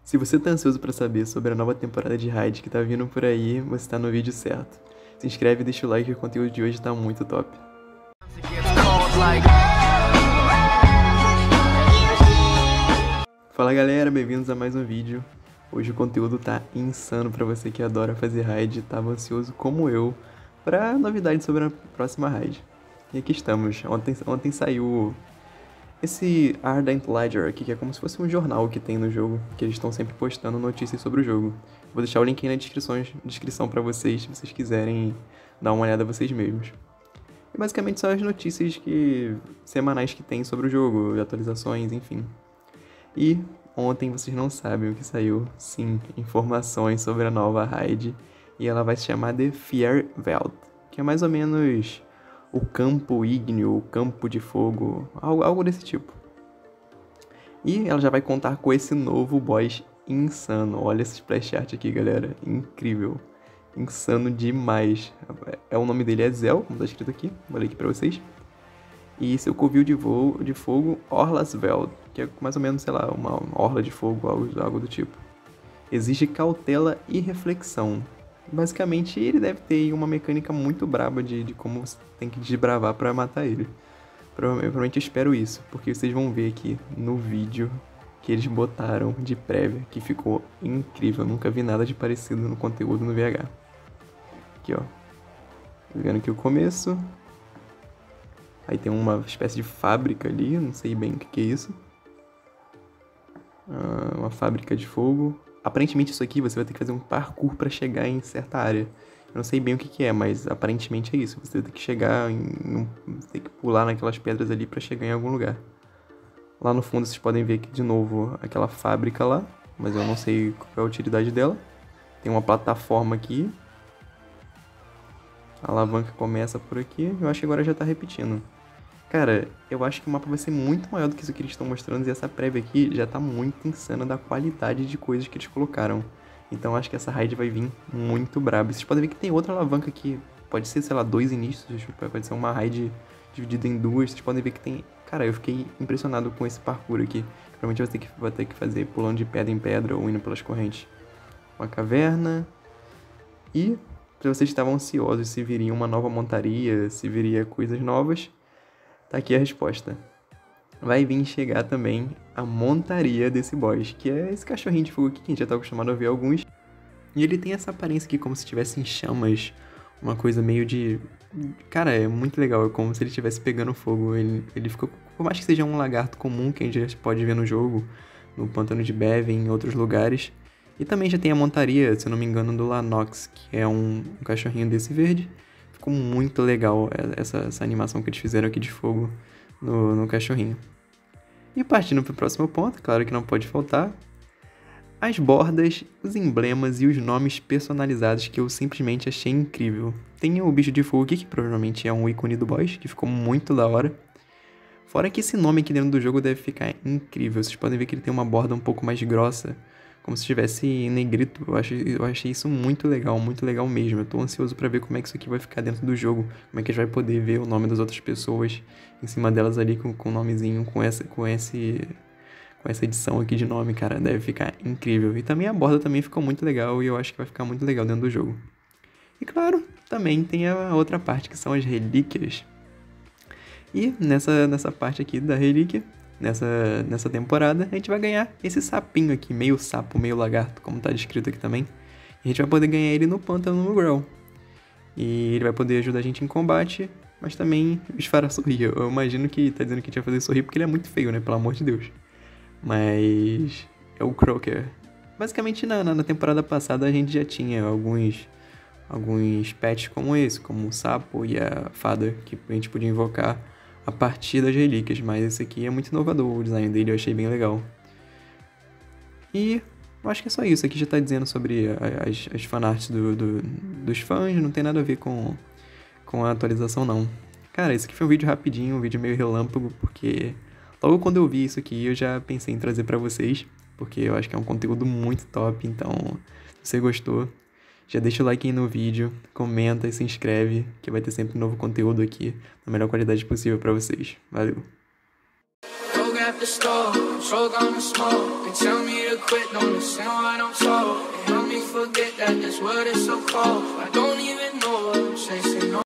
Se você tá ansioso pra saber sobre a nova temporada de Raid que tá vindo por aí, você tá no vídeo certo. Se inscreve e deixa o like que o conteúdo de hoje tá muito top. Fala galera, bem-vindos a mais um vídeo. Hoje o conteúdo tá insano pra você que adora fazer raid e tava ansioso como eu pra novidades sobre a próxima raid. E aqui estamos, ontem saiu esse Ardent Ledger aqui, que é como se fosse um jornal que tem no jogo, que eles estão sempre postando notícias sobre o jogo. Vou deixar o link aí na descrição pra vocês, se vocês quiserem dar uma olhada vocês mesmos. E basicamente são as notícias semanais que tem sobre o jogo, atualizações, enfim. E ontem vocês não sabem o que saiu, sim, informações sobre a nova raid, e ela vai se chamar The Feuerwelt, que é mais ou menos o campo ígneo, o campo de fogo, algo desse tipo. E ela já vai contar com esse novo boss insano. Olha esse splash art aqui, galera, incrível, insano demais. O nome dele é Zel, como tá escrito aqui, vou ler aqui pra vocês. E seu covil de fogo, Orlasveld, que é mais ou menos, sei lá, uma orla de fogo, algo do tipo. Exige cautela e reflexão. Basicamente, ele deve ter uma mecânica muito braba de como você tem que desbravar pra matar ele. Provavelmente eu espero isso, porque vocês vão ver aqui no vídeo que eles botaram de prévia, que ficou incrível. Eu nunca vi nada de parecido no conteúdo no VH. Aqui, ó. Vendo aqui o começo. Aí tem uma espécie de fábrica ali, não sei bem o que é isso. Uma fábrica de fogo. Aparentemente isso aqui você vai ter que fazer um parkour pra chegar em certa área. Eu não sei bem o que é, mas aparentemente é isso. Você vai ter que chegar tem que pular naquelas pedras ali pra chegar em algum lugar. Lá no fundo vocês podem ver aqui de novo aquela fábrica lá, mas eu não sei qual é a utilidade dela. Tem uma plataforma aqui. A alavanca começa por aqui. Eu acho que agora já tá repetindo. Cara, eu acho que o mapa vai ser muito maior do que isso que eles estão mostrando, e essa prévia aqui já tá muito insana da qualidade de coisas que eles colocaram. Então acho que essa raid vai vir muito braba. Vocês podem ver que tem outra alavanca aqui, pode ser, sei lá, 2 inícios, pode ser uma raid dividida em duas. Vocês podem ver que tem... Cara, eu fiquei impressionado com esse parkour aqui. Provavelmente vai ter que fazer pulando de pedra em pedra ou indo pelas correntes. Uma caverna. E, se vocês estavam ansiosos se viria uma nova montaria, se viria coisas novas... Tá aqui a resposta. Vai vir chegar também a montaria desse boss, que é esse cachorrinho de fogo aqui, que a gente já tá acostumado a ver alguns. E ele tem essa aparência aqui como se tivesse em chamas, uma coisa meio de... Cara, é muito legal, é como se ele estivesse pegando fogo. Ele ficou... Por mais que seja um lagarto comum que a gente já pode ver no jogo, no Pântano de Beve, em outros lugares. E também já tem a montaria, se eu não me engano, do Lanox, que é um cachorrinho desse verde. Ficou muito legal essa animação que eles fizeram aqui de fogo no cachorrinho. E partindo para o próximo ponto, claro que não pode faltar, as bordas, os emblemas e os nomes personalizados que eu simplesmente achei incrível. Tem o bicho de fogo aqui, que provavelmente é um ícone do boss, que ficou muito da hora. Fora que esse nome aqui dentro do jogo deve ficar incrível. Vocês podem ver que ele tem uma borda um pouco mais grossa, como se estivesse em negrito. Eu achei isso muito legal mesmo. Eu tô ansioso pra ver como é que isso aqui vai ficar dentro do jogo. Como é que a gente vai poder ver o nome das outras pessoas em cima delas ali com o nomezinho, com essa edição aqui de nome, cara. Deve ficar incrível. E também a borda também ficou muito legal e eu acho que vai ficar muito legal dentro do jogo. E claro, também tem a outra parte que são as relíquias. E nessa parte aqui da relíquia, nessa temporada, a gente vai ganhar esse sapinho aqui, meio sapo, meio lagarto, como tá descrito aqui também. E a gente vai poder ganhar ele no pântano no Grell. E ele vai poder ajudar a gente em combate, mas também os fará sorrir. Eu imagino que tá dizendo que a gente vai fazer sorrir porque ele é muito feio, né? Pelo amor de Deus. Mas é o Croaker. Basicamente na temporada passada a gente já tinha alguns pets como esse, como o sapo e a fada, que a gente podia invocar a partir das relíquias, mas esse aqui é muito inovador, o design dele eu achei bem legal. E eu acho que é só isso, aqui já tá dizendo sobre as fanarts dos fãs, não tem nada a ver com a atualização não. Cara, esse aqui foi um vídeo rapidinho, um vídeo meio relâmpago, porque logo quando eu vi isso aqui eu já pensei em trazer pra vocês, porque eu acho que é um conteúdo muito top, então se você gostou, já deixa o like aí no vídeo, comenta e se inscreve, que vai ter sempre novo conteúdo aqui, na melhor qualidade possível pra vocês. Valeu! at the store, control gonna smoke. They tell me to quit, don't listen what I'm told. They help me forget that this world is so cold. I don't